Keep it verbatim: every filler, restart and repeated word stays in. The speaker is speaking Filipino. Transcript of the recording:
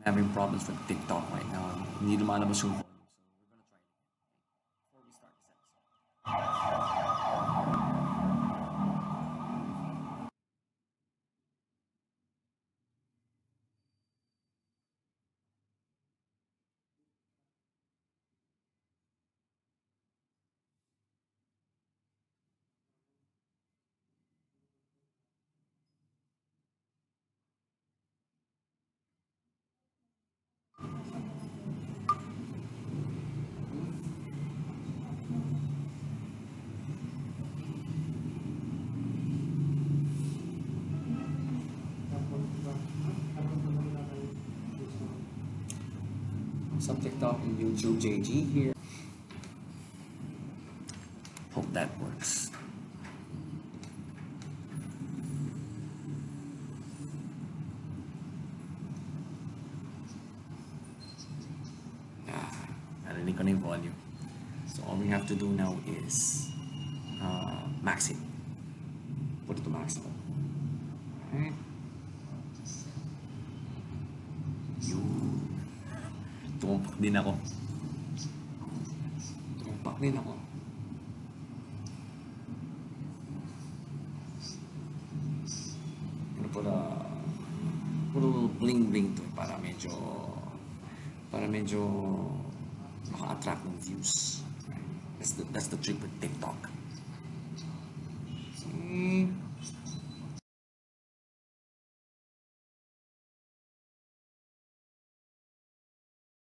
Having problems with TikTok right now. Hindi lumalabas yung volume. So we're gonna try it again. Before we start this episode. Some TikTok and YouTube J G here. Hope that works. Ah, narinig ko na yung volume. So all we have to do now is uh, max it. Put it to maximum. Alright. Yun. Tumumpak din ako. Tumumpak din ako. Ano pala, puro bling bling to eh, para medyo para medyo maka-attract ng views. That's the, that's the trick with TikTok. See?